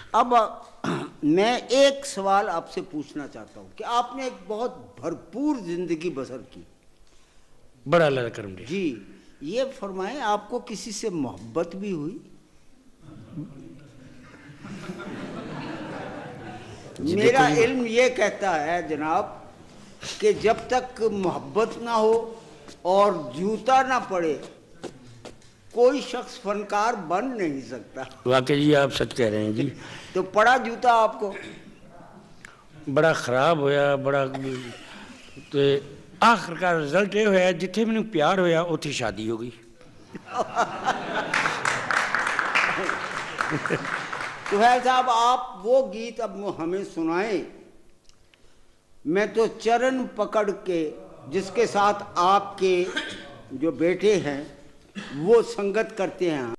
अब मैं एक सवाल आपसे पूछना चाहता हूँ कि आपने एक बहुत भरपूर जिंदगी बसर की। बड़ा अल्लाह करम जी, ये फरमाएं आपको किसी से मोहब्बत भी हुई? मेरा इल्म ये कहता है जनाब कि जब तक मोहब्बत ना हो और जूता ना पड़े कोई शख्स फनकार बन नहीं सकता। वाकई जी आप सच कह रहे हैं जी। तो पड़ा जूता आपको? बड़ा खराब होया, बड़ा तो आखिरकार रिजल्ट ये होया जिथे मैनू प्यार होया उत्थे शादी हो गई। सुहैल साहब, आप वो गीत अब हमें सुनाएं, मैं तो चरण पकड़ के, जिसके साथ आपके जो बेटे हैं वो संगत करते हैं।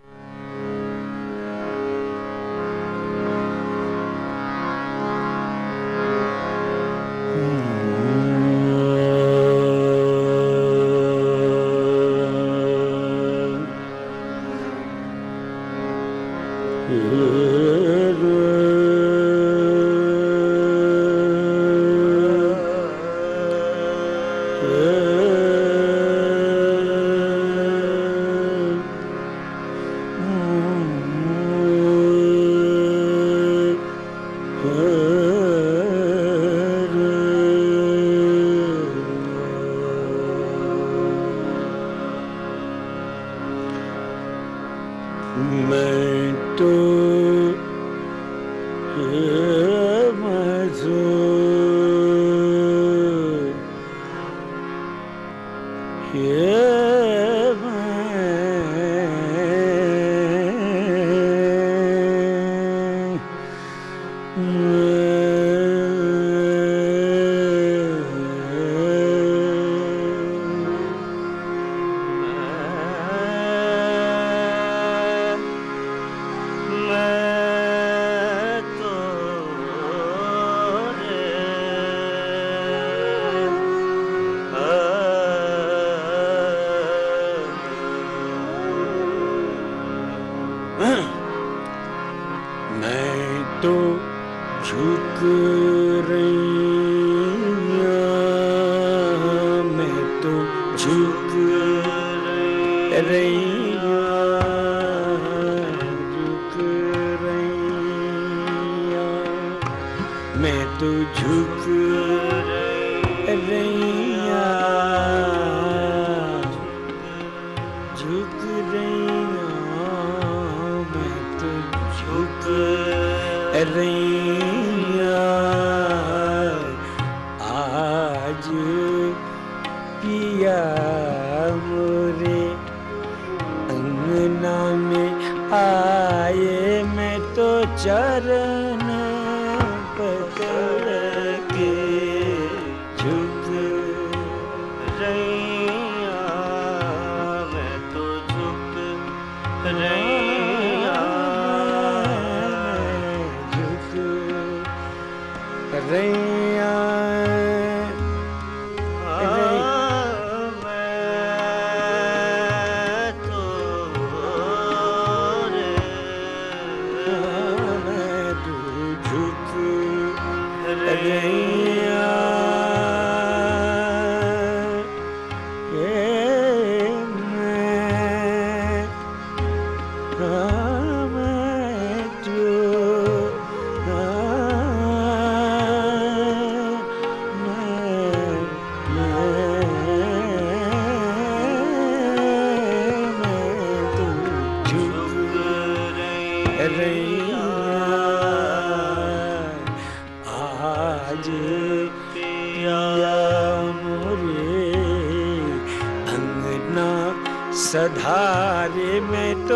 सधारे में तो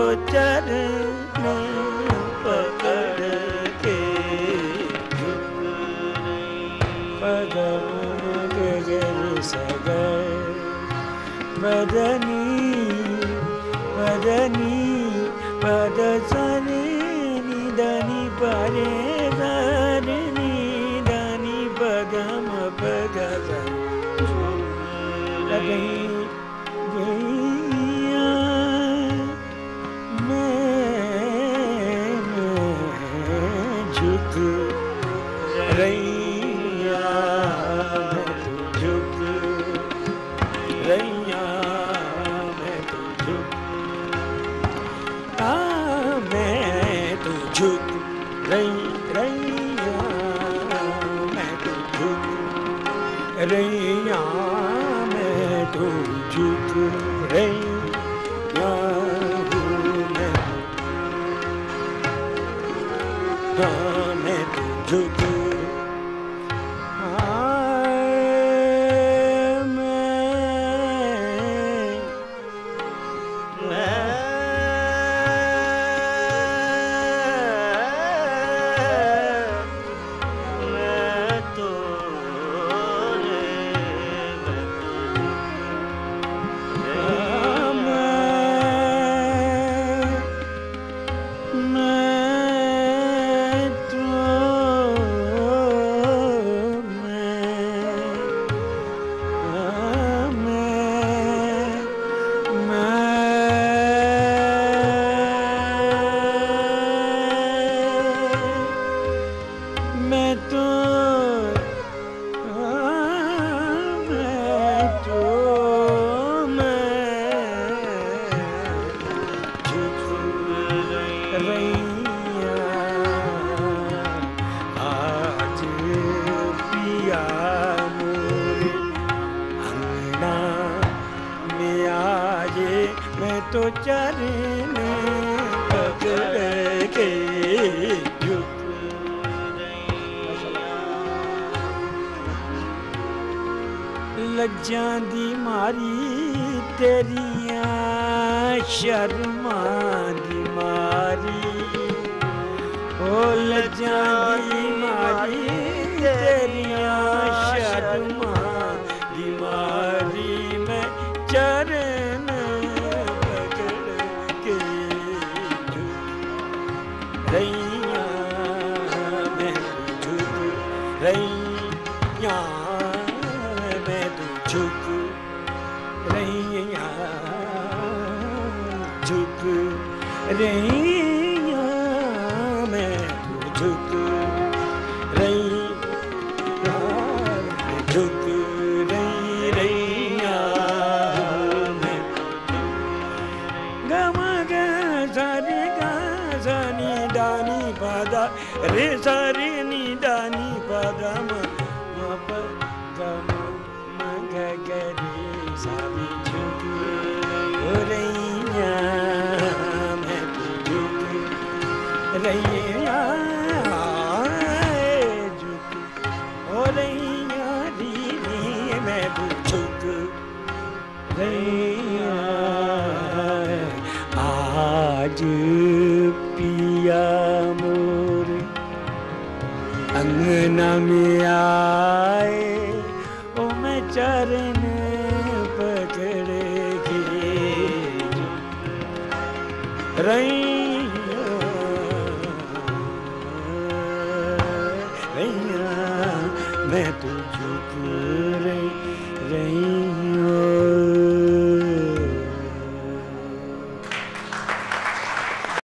चरण पकड़ के पदम गगन सगर बदनी बदनी पद सनी निधनी परे धनी धनी पदम पद रैया मैं तो झुक रैया मैं तो झुक मैं तो झुक रैया मैं तो झुक रैया मैं तो झुक रैया मैं तो झुक तो चरण पकड़ के झुक लज्जा दी मारी तेरिया शर्मा दी मारी ओ लज्जा दी मारी तेरिया शर्मा दी मारी मैं चरण रैया मैं तो झुक रैया मैं तो झुक रैया झुक रैया मैं तो झुक रैया झुक रैया मैं गमा गा सारे गा सानी दानी पादा रे सारे नी दानी पादा म प ग म ग ग रे सारी झुक रैया मैं तो झुक रैया झुक ओ रैया री मैं तो झुक रैया आज पिया मोर अंगना में आए ओ मैं चरण पकड़ के रैया रैया मैं तो झुक